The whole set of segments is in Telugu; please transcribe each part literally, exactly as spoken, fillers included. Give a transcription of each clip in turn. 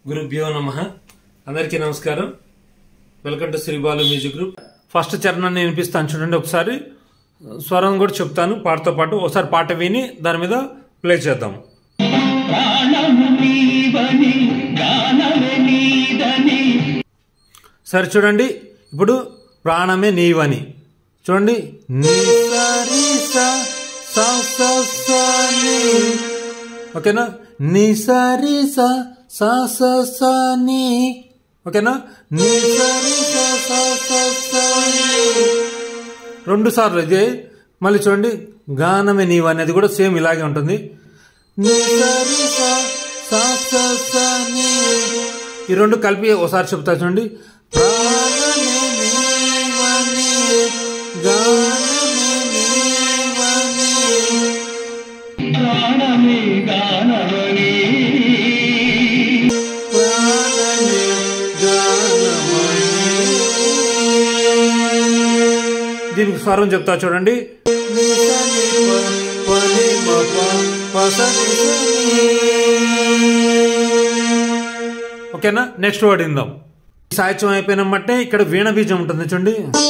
గురుభ్యో నమః. అందరికీ నమస్కారం. Welcome to Shri Balu music group. First చరణాన్ని వినిపిస్తాను చూడండి. ఒకసారి స్వరం కూడా చెప్తాను పాటతో పాటు. ఒకసారి పాట విని దాని మీద ప్లే చేద్దాం. సరే చూడండి, ఇప్పుడు ప్రాణమే నీవని చూడండి. ఓకేనా? నీ సారీ సా సా సా సా నీ. ఓకేనా? నీ సారీ సా సా సా సా నీ. రెండు సార్లు ఇదే. మళ్ళీ చూడండి, గానమే నీవు అనేది కూడా సేమ్ ఇలాగే ఉంటుంది. నీ సారీ సా సా సా సా నీ. ఈ రెండు కలిపి ఒకసారి చెప్తా చూడండి. ప్రాణమే నీవని గానమే నీవని ప్రాణమే గానమని ప్రాణమే గానమని. దీనికి స్వరం చెప్తా చూడండి. ఓకేనా? నెక్స్ట్ వర్డ్ ఇందాం. సాహిత్యం అయిపోయినమ్మంటే ఇక్కడ వీణ బీజం ఉంటుంది చూడండి.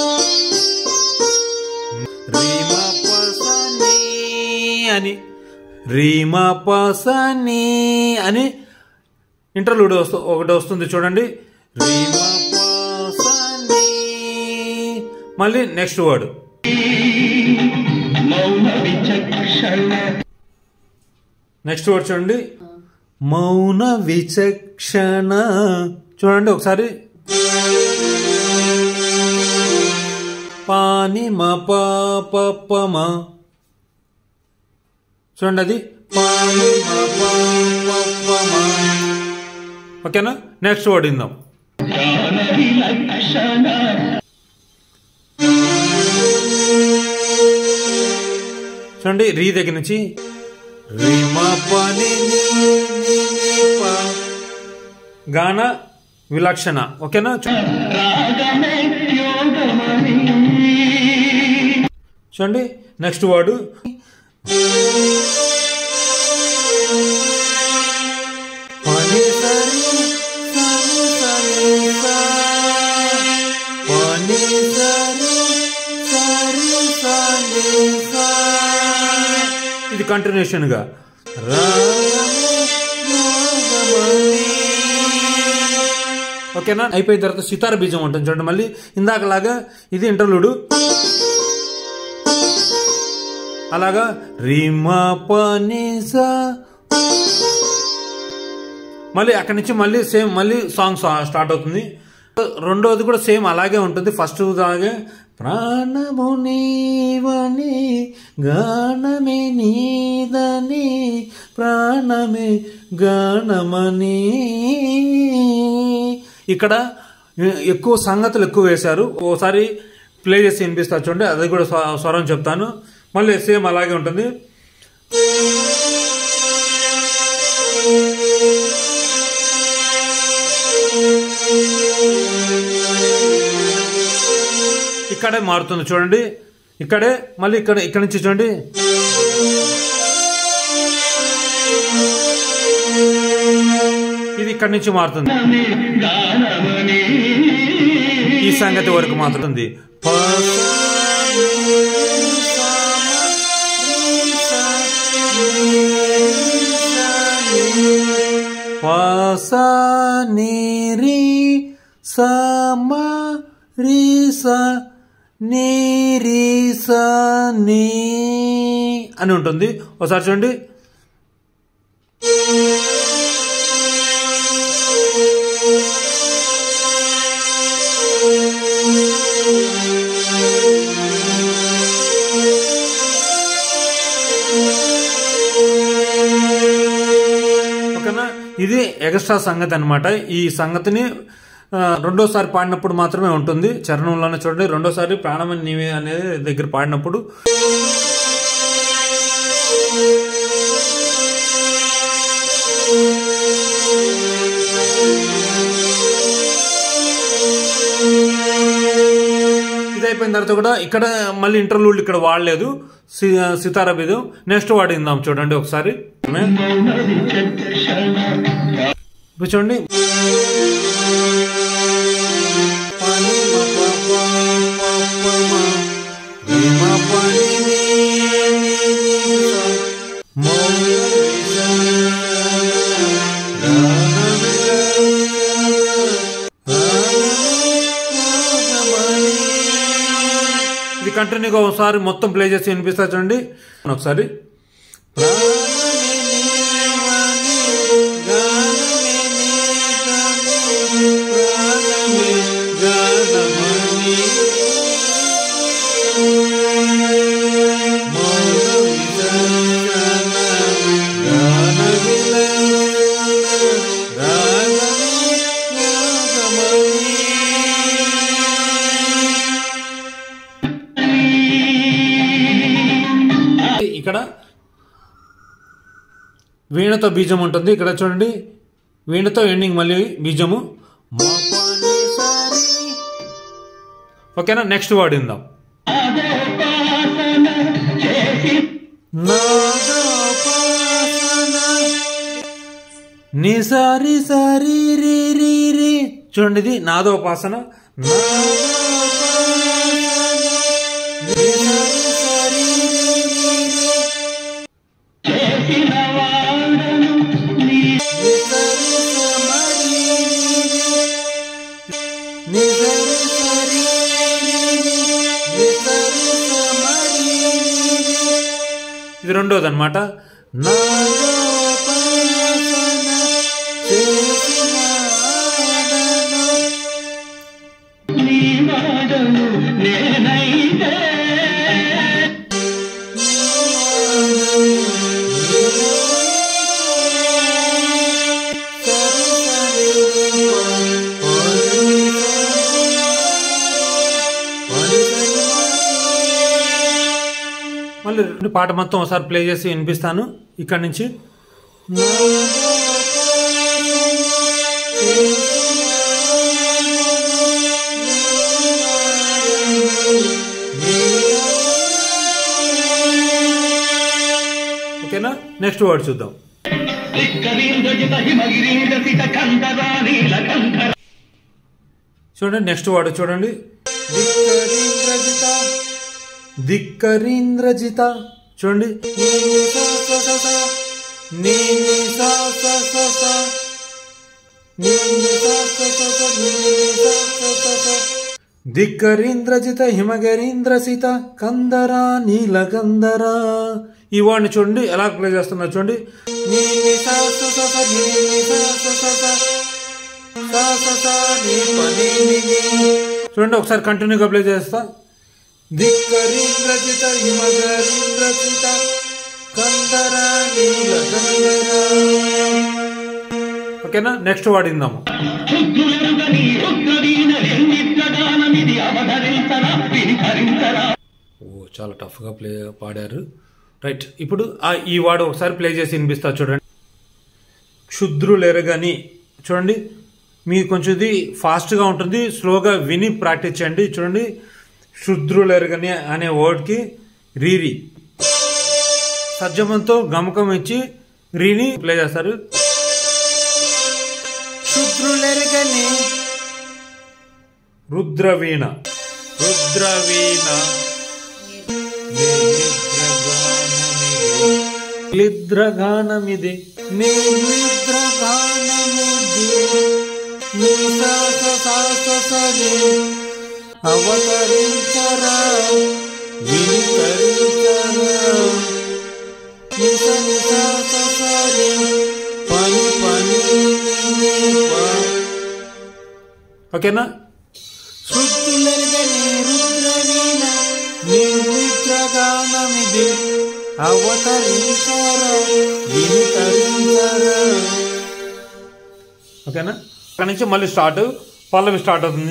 రీమా పసని అని రీమా పసని అని ఇంటర్లూడ్ వస్తు ఒకటి వస్తుంది చూడండి. రీమా పసని. మళ్ళీ నెక్స్ట్ వర్డ్. నెక్స్ట్ వర్డ్ చూడండి. మౌన విచక్షణ. చూడండి ఒకసారి. పాని మా పాపమ. చూడండి అది పాని మా పాపమ. ఓకేనా? నెక్స్ట్ వర్డ్ ఇందాం. చూడండి, రీ దగ్గర నుంచి గాన విలక్షణ. ఓకేనా? చూడండి నెక్స్ట్ వర్డ్. ఇది కంటిన్యూషన్ గా. ఓకేనా? అయిపోయిన తర్వాత సితార బీజం ఉంటుంది చూడండి. మళ్ళీ ఇందాకలాగా ఇది ఇంటర్లూడు. అలాగా రీమా పనిసా. మళ్ళీ అక్కడి నుంచి మళ్ళీ సేమ్ మళ్ళీ సాంగ్ స్టార్ట్ అవుతుంది. రెండోది కూడా సేమ్ అలాగే ఉంటుంది. ఫస్ట్ లాగే ప్రాణము నీవని గానమే నీదని ప్రాణమే గానమని. ఇక్కడ ఎక్కువ సంగతులు ఎక్కువ వేశారు. ఓసారి ప్లే చేసి వినిపిస్తా చూడండి. అది కూడా స్వరం చెప్తాను. మళ్ళీ సేమ్ అలాగే ఉంటుంది. ఇక్కడే మారుతుంది చూడండి. ఇక్కడే మళ్ళీ ఇక్కడ ఇక్కడ నుంచి చూడండి. ఇది ఇక్కడి నుంచి మారుతుంది. ఈ సంగతి వరకు మారుతుంది. పసా నీరి సమా రీసా నీరీసా నీ అని ఉంటుంది. ఒకసారి చూడండి. ఓకేనా? ఇది ఎక్స్ట్రా సంగతి అన్నమాట. ఈ సంగతిని రెండోసారి పాడినప్పుడు మాత్రమే ఉంటుంది. చరణంలోనే చూడండి. రెండోసారి ప్రాణమని నీవే అనేది దగ్గర పాడినప్పుడు ఇది అయిపోయిన తర్వాత కూడా ఇక్కడ మళ్ళీ ఇంటర్లూడ్ ఇక్కడ వాడలేదు. సితారా బీజం నెక్స్ట్ వాడిందాం చూడండి ఒకసారి. ఇప్పుడు చూడండి ఇది కంటిన్యూగా ఒకసారి మొత్తం ప్లే చేసి వినిపిస్తా చూడండి ఒకసారి. ఇక్కడ వీణతో బీజం ఉంటుంది. ఇక్కడ చూడండి వీణతో ఎండింగ్ మళ్ళీ బీజము. ఓకేనా, నెక్స్ట్ వర్డ్ ఇందాం. ని సారి సారి రి రి రి చూడండి, ఇది నాదోపాసన. ఇది రెండోది అనమాట. మళ్ళీ పాట మొత్తం ఒకసారి ప్లే చేసి వినిపిస్తాను ఇక్కడి నుంచి. ఓకేనా, నెక్స్ట్ వర్డ్ చూద్దాం. చూడండి నెక్స్ట్ వర్డ్ చూడండి. ధిక్కరీంద్రజిత చూడండి. ధిక్కరీంద్రజిత హిమగరీంద్రసిత కందరా నీలకందరా. ఈ వర్డ్ని చూడండి ఎలా ప్లే చేస్తున్నా చూడండి. చూడండి ఒకసారి కంటిన్యూగా ప్లే చేస్తా. ధిక్కరీంద్రజిత హిమగరీంద్రసిత కందరా నీలకందరా. ఓకేనా, నెక్స్ట్ వర్డ్ ఇందాము. ఓ చాలా టఫ్ గా ప్లే పాడారు. రైట్, ఇప్పుడు ఈ వర్డ్ ఒకసారి ప్లే చేసి వినిపిస్తా చూడండి. క్షుద్రులెరగని చూడండి, మీకు కొంచెం ఇది ఫాస్ట్గా ఉంటుంది, స్లోగా విని ప్రాక్టీస్ చేయండి. చూడండి క్షుద్రులెరగని అనే వర్డ్కి రీరి సజ్జమంతో గమకం ఇచ్చి రీని ప్లే చేస్తారు. క్షుద్రులెరగని రుద్రవీణ రుద్రవీణ నిద్రగానమిది నిద్రగానమిది అవతరించరా వినితరించరా నిస నిస సరి పని పని. ఓకేనా, శృతులెరగని రుద్రవీణ నిద్రగానమిది అవతరించరా వినితరించరా. ఓకేనా, అక్కడి నుంచి మళ్ళీ స్టార్ట్, పల్లవి స్టార్ట్ అవుతుంది.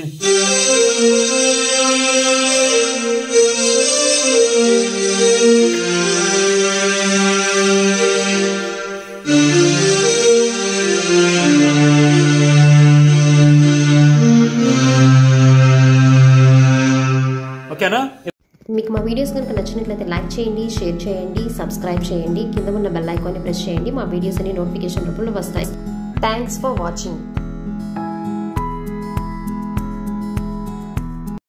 ఓకేనా, మీకు మా వీడియోస్ కనుక నచ్చినట్లయితే లైక్ చేయండి, షేర్ చేయండి, సబ్స్క్రైబ్ చేయండి, కింద ఉన్న బెల్ ఐకాన్ని ప్రెస్ చేయండి. మా వీడియోస్ అన్ని నోటిఫికేషన్ రూపంలో వస్తాయి. Thanks for watching.